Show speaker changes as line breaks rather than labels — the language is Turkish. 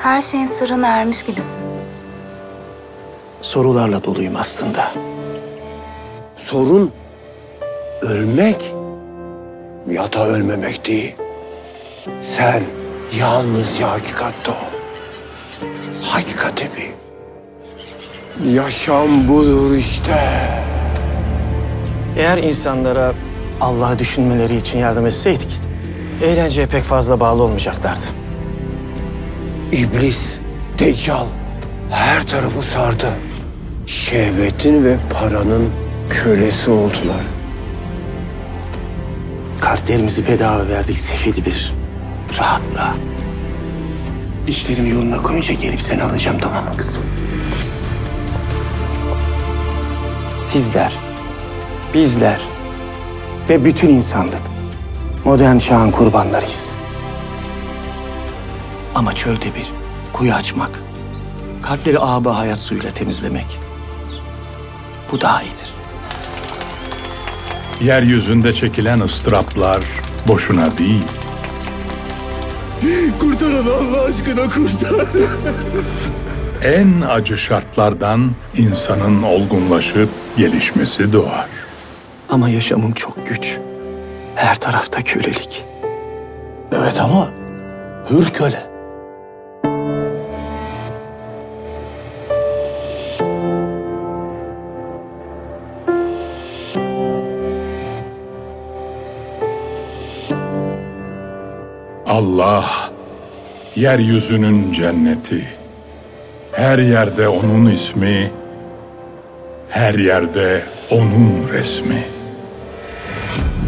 Her şeyin sırrına ermiş gibisin.
Sorularla doluyum aslında.
Sorun ölmek ya da ölmemek değil. Sen yalnızca hakikatte ol. Hakikati bil. Yaşam budur işte.
Eğer insanlara Allah'ı düşünmeleri için yardım etseydik, eğlenceye pek fazla bağlı olmayacaklardı.
İblis, Deccal her tarafı sardı. Şehvetin ve paranın kölesi oldular.
Kalplerimizi bedava verdik sefil bir rahatla. İşlerimi yoluna koyunca gelip seni alacağım, tamam mı kızım? Sizler, bizler ve bütün insanlık modern çağın kurbanlarıyız. Ama çölde bir kuyu açmak, kalpleri âbâ hayat suyuyla temizlemek, bu daha iyidir.
Yeryüzünde çekilen ıstıraplar boşuna değil.
Kurtarın Allah aşkına, kurtar.
En acı şartlardan insanın olgunlaşıp gelişmesi doğar.
Ama yaşamım çok güç. Her tarafta kölelik.
Evet ama hür köle.
Allah, yeryüzünün cenneti. Her yerde onun ismi, her yerde onun resmi.